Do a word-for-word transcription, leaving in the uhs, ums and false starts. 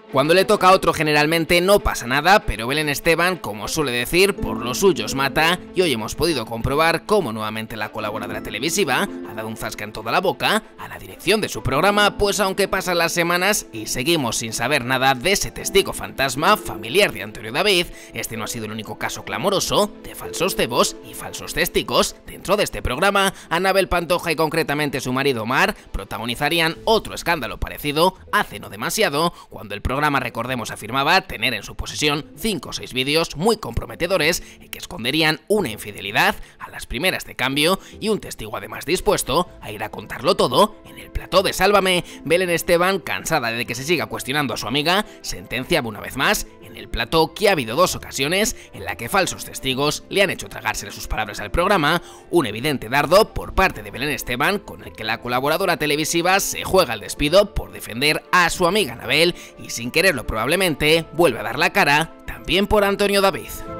Cuando le toca a otro generalmente no pasa nada, pero Belén Esteban, como suele decir, por los suyos mata, y hoy hemos podido comprobar cómo nuevamente la colaboradora televisiva ha dado un zasca en toda la boca a la dirección de su programa, pues aunque pasan las semanas y seguimos sin saber nada de ese testigo fantasma familiar de Antonio David, este no ha sido el único caso clamoroso de falsos cebos y falsos testigos. Dentro de este programa, Anabel Pantoja y concretamente su marido Omar protagonizarían otro escándalo parecido hace no demasiado, cuando el programa programa, recordemos, afirmaba tener en su posesión cinco o seis vídeos muy comprometedores que esconderían una infidelidad a las primeras de cambio y un testigo además dispuesto a ir a contarlo todo en el plató de Sálvame. Belén Esteban, cansada de que se siga cuestionando a su amiga, sentenciaba una vez más en el plató que ha habido dos ocasiones en la que falsos testigos le han hecho tragársele sus palabras al programa, un evidente dardo por parte de Belén Esteban con el que la colaboradora televisiva se juega el despido por defender a su amiga Anabel y sin quererlo probablemente vuelve a dar la cara también por Antonio David.